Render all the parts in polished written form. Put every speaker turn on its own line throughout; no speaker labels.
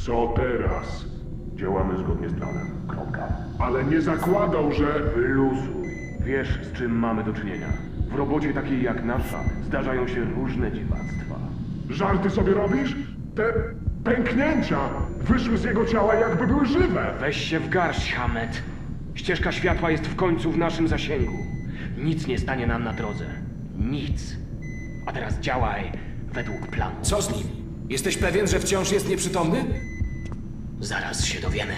Co teraz? Działamy zgodnie z planem. Kropka. Ale nie zakładał, że...
Wyluzuj. Wiesz, z czym mamy do czynienia. W robocie takiej jak nasza zdarzają się różne dziwactwa.
Żarty sobie robisz? Te pęknięcia wyszły z jego ciała, jakby były żywe.
Weź się w garść, Hammett. Ścieżka światła jest w końcu w naszym zasięgu. Nic nie stanie nam na drodze. Nic. A teraz działaj według planu.
Co z nim? Jesteś pewien, że wciąż jest nieprzytomny?
Zaraz się dowiemy.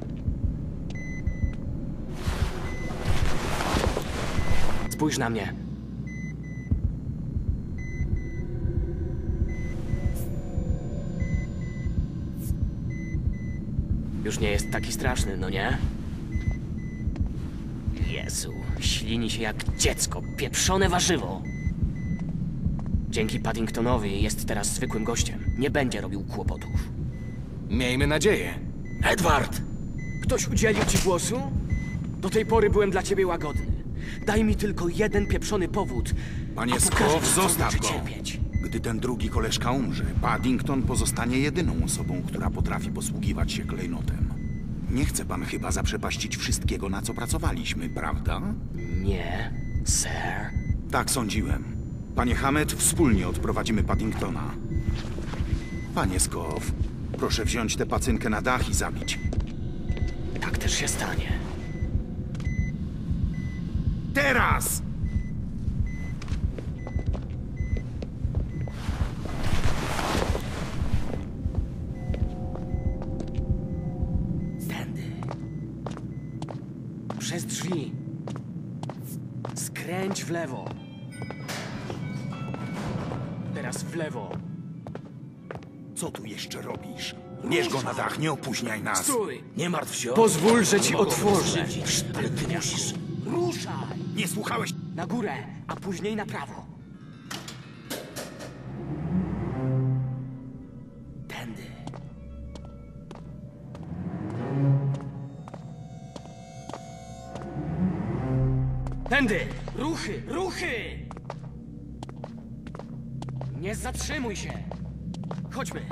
Spójrz na mnie. Już nie jest taki straszny, no nie? Jezu, ślini się jak dziecko, pieprzone warzywo. Dzięki Paddingtonowi jest teraz zwykłym gościem. Nie będzie robił kłopotów.
Miejmy nadzieję.
Edward! Ktoś udzielił ci głosu? Do tej pory byłem dla ciebie łagodny. Daj mi tylko jeden pieprzony powód.
Panie
a pokażę
Skow,
ci, co
zostaw
znaczy
go.
cierpieć.
Gdy ten drugi koleżka umrze, Paddington pozostanie jedyną osobą, która potrafi posługiwać się klejnotem. Nie chce pan chyba zaprzepaścić wszystkiego, na co pracowaliśmy, prawda?
Nie, sir.
Tak sądziłem. Panie Hammett, wspólnie odprowadzimy Paddingtona. Panie Skow, proszę wziąć tę pacynkę na dach i zabić.
Tak też się stanie.
Teraz!
Tędy. Przez drzwi. Skręć w lewo. Teraz w lewo.
Co tu jeszcze robisz? Bierz go na dach, nie opóźniaj nas.
Stój!
Nie martw się.
Pozwól, że ci
Mogą
otworzę.
skrzywdzić, ale ty musisz.
Ruszaj!
Nie słuchałeś?
Na górę, a później na prawo. Tędy. Tędy! Ruchy! Ruchy! Nie zatrzymuj się! Chodźmy!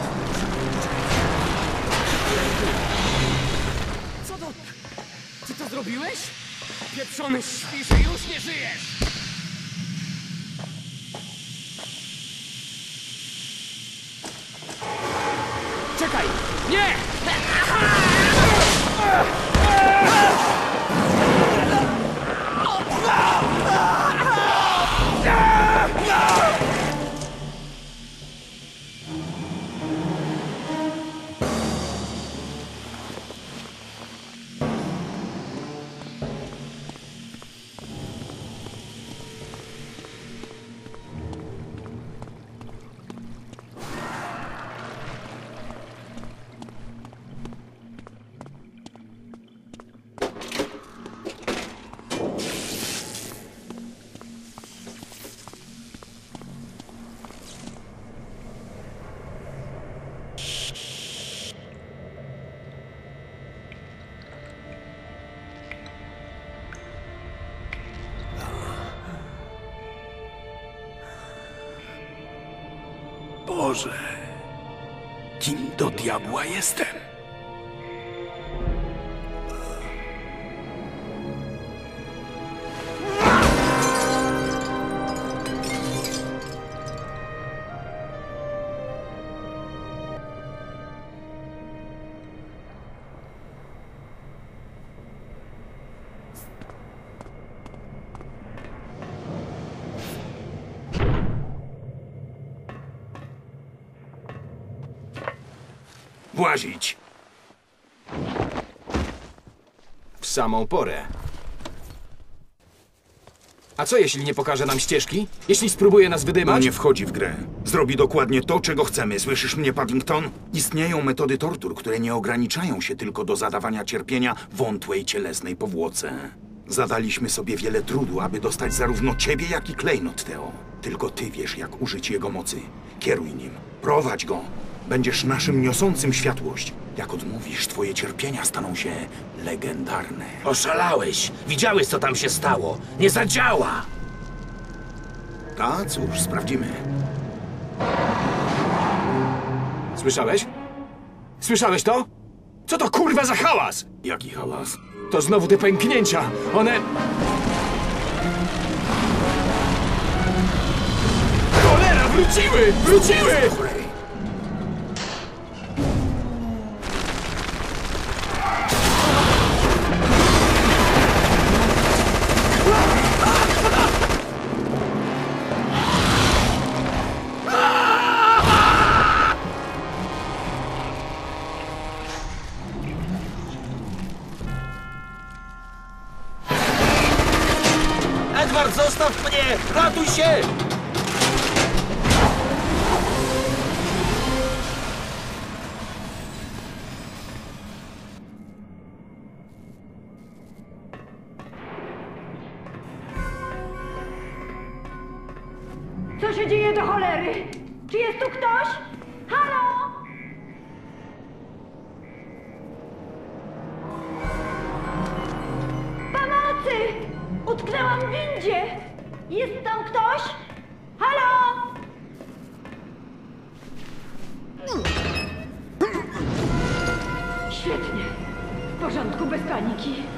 Co to? Ty to zrobiłeś? Pieprzony śpisz i już nie żyjesz! Czekaj! Nie!
Boże, kim do diabła jestem? Włazić.
W samą porę. A co jeśli nie pokaże nam ścieżki? Jeśli spróbuje nas
To
wydymać?
nie wchodzi w grę. Zrobi dokładnie to, czego chcemy. Słyszysz mnie, Paddington? Istnieją metody tortur, które nie ograniczają się tylko do zadawania cierpienia wątłej cielesnej powłoce. Zadaliśmy sobie wiele trudu, aby dostać zarówno ciebie, jak i klejnot, Theo. Tylko ty wiesz, jak użyć jego mocy. Kieruj nim. Prowadź go. Będziesz naszym niosącym światłość. Jak odmówisz, twoje cierpienia staną się legendarne.
Oszalałeś. Widziałeś, co tam się stało. Nie zadziała.
A cóż, sprawdzimy.
Słyszałeś? Słyszałeś to? Co to kurwa za hałas?
Jaki hałas?
To znowu te pęknięcia. One... Cholera, wróciły! Wróciły!
Edward, zostaw mnie! Ratuj się!
Co się dzieje do cholery? Czy jest tu ktoś? Halo? Pomocy! Utknęłam w windzie! Jest tam ktoś? Halo? Świetnie. W porządku, bez paniki.